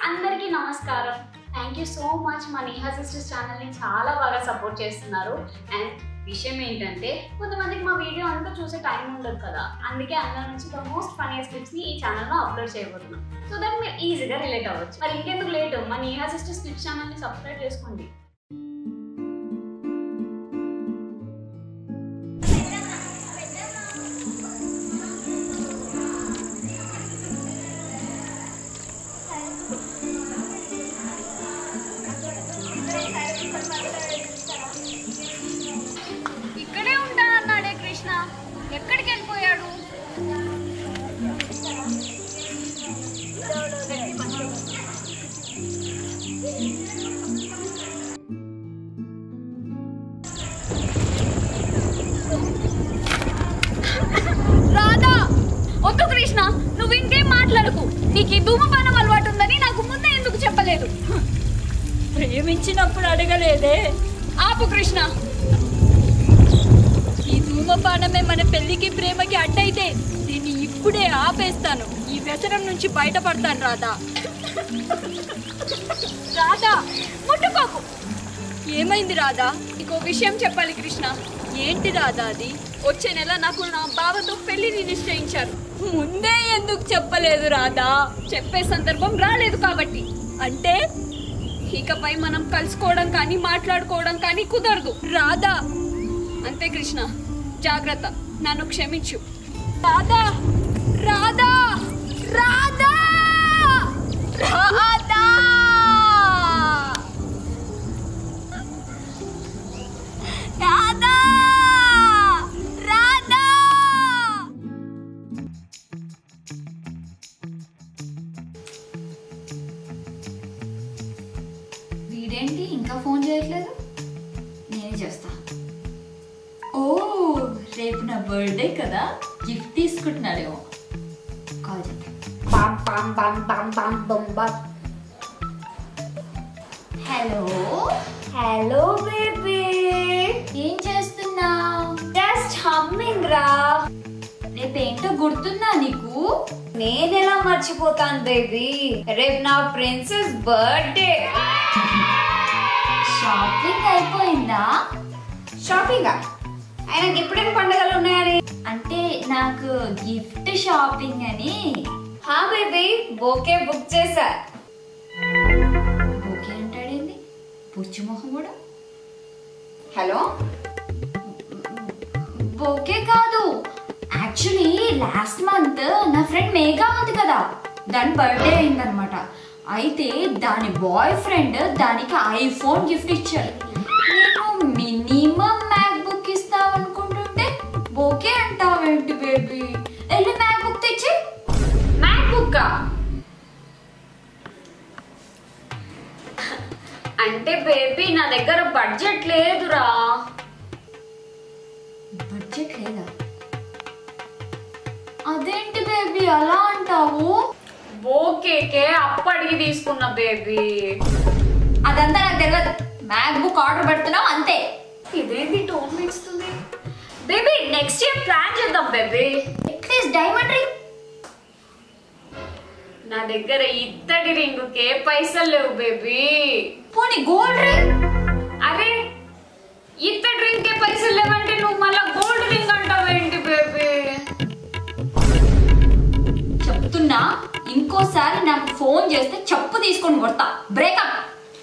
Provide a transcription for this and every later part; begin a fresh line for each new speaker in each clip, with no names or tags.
అందరికీ నమస్కారం. Thank you so much మా nihasistersఛానల్ని చాలా బాగా సపోర్ట్ చేస్తున్నారు. అండ్ విషయం ఏంటంటే కొంతమందికి మా వీడియో అంతా చూసే టైం ఉండదు కదా, అందుకే అందరి నుంచి ద మోస్ట్ ఫన్నీయెస్ట్ క్లిప్స్ని ఈ ఛానల్లో అప్లోడ్ చేయబోతున్నాం. సో దట్ మీరు ఈజీగా రిలేట్ అవ్వచ్చు. మరి ఇంకెందుకు లేట్, మా nihasistersclips క్లిప్స్ ఛానల్ని సబ్స్క్రైబ్ చేసుకోండి.
ఇక్కడే ఉంటానన్నాడే కృష్ణ, ఎక్కడికి వెళ్ళిపోయాడు? రాధా, వద్దు కృష్ణ, నువ్వు ఇంకేం మాట్లాడకు. నీకు ఈ ధూమపానం అలవాటు ఉందని నాకు ముందే ఎందుకు చెప్పలేదు?
ప్రేమించినప్పుడు అడగలేదే.
ఆపు కృష్ణ.
ఈ ధూమపానమే మన పెళ్లికి ప్రేమకి అడ్డైతే దీన్ని ఇప్పుడే ఆపేస్తాను. ఈ వ్యసనం నుంచి బయటపడతాను. రాధా,
రాధా, ముట్టుకోకు.
ఏమైంది రాధా?
నీకో విషయం చెప్పాలి కృష్ణ.
ఏంటి రాధా అది?
వచ్చే నెల నాకు నా బావతో పెళ్లిని నిశ్చయించారు.
ముందే ఎందుకు చెప్పలేదు రాధా?
చెప్పే సందర్భం రాలేదు కాబట్టి.
అంటే
ఇకపై మనం కలుసుకోవడం కానీ మాట్లాడుకోవడం కానీ కుదరదు.
రాధా,
అంతే కృష్ణ, జాగ్రత్త, నన్ను క్షమించు.
రాధా, రాధా, రాధా, రాధా, రాధా, రాధా.
వీడేంటి ఇంకా ఫోన్ చేయట్లేదు? నేనే చేస్తా. ఓ, రేపు నా బర్త్డే కదా, గిఫ్ట్ తీసుకుంటున్నాడేమో. కాల్ చేద్దాం. హలో
హలో బేబీ,
ఏం చేస్తున్నావు?
జస్ట్ హమ్మింగ్ రా.
రేపేంటో గుర్తుందా నీకు?
నేనెలా మర్చిపోతాను బేబీ, రేపు నా ప్రిన్సెస్ బర్త్డే.
షాపింగ్ అయిపోయిందా?
షాపింగా? ఆయనకి ఎప్పుడేం పండుగలు ఉన్నాయని?
అంటే నాకు గిఫ్ట్ షాపింగ్ అని.
హా బేబీ, బోకే బుక్ చేశా.
ఓకే అంటాడేంది పుచ్చు మొహముడు?
హలో,
ఓకే కాదు, యాక్చువల్లీ లాస్ట్ మంత్ నా ఫ్రెండ్ మేఘా ఉంది కదా, దాని బర్త్డే అయిందనమాట. అయితే దాని బాయ్ ఫ్రెండ్ దానికి ఐఫోన్ గిఫ్ట్ ఇచ్చారు. నేను మినిమం మ్యాక్ బుక్ ఇస్తావనుకుంటుంటే ఓకే అంటావేంటి బేబీ? వెళ్ళి మ్యాక్ బుక్ తెచ్చి.
మ్యాక్ బుక్ అంటే బేబీ నా దగ్గర బడ్జెట్ లేదురా.
బడ్జెట్ లేదా? అదేంటి బేబీ అలా అంటావు?
ఓకేకే అప్పటికి తీసుకున్న బేబీ.
అదంతా నాకు తెలియదు. మ్యాక్ బుక్ ఆర్డర్ పెడుతున్నావు అంతే.
ఇదేంటి టోన్ ఇస్తుంది బేబీ? నెక్స్ట్ ఇయర్ ప్లాన్ చేద్దాం బేబీ.
At least diamond ring.
నా దగ్గర ఇత్తడి రింగుకే పైసలు లేవు బేబీ.
పోనీ గోల్డ్ రింగ్.
అరే, ఇత్తడి రింగ్కే పైసలు లేవంటే నువ్వు మళ్ళా గోల్డ్ రింగ్ అంటావేంటి బేబీ?
చెప్తున్నా, ఇంకోసారి నాకు ఫోన్ చేస్తే చెప్పు తీసుకొని కొడతా. బ్రేకప్.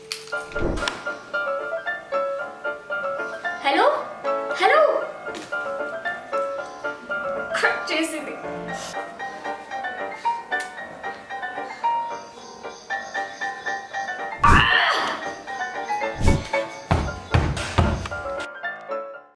హలో హలో, కట్ చేసింది.